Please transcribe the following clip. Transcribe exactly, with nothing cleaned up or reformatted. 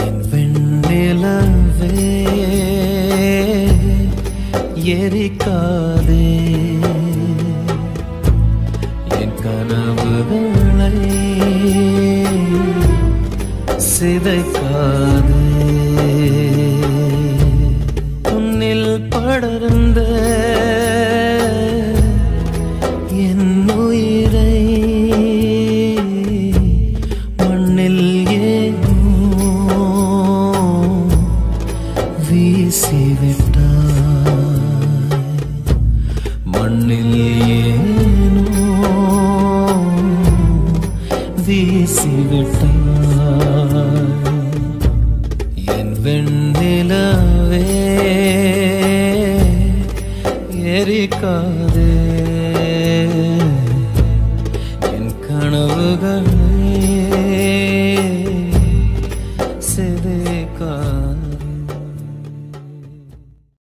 என் வெண்ணிலவே எரிக்காதே என் கனவுகளை சிதைக்காதே உன்னில் படர்ந்த என் உயிரை மண்ணில் ஏனோ வீசிவிட்டாய் மண்ணில் ஏனோ வீசிவிட்டாய் என் வெண்ணிலவே எரிக்காதே என் கனவுகளை சிதைக்காதே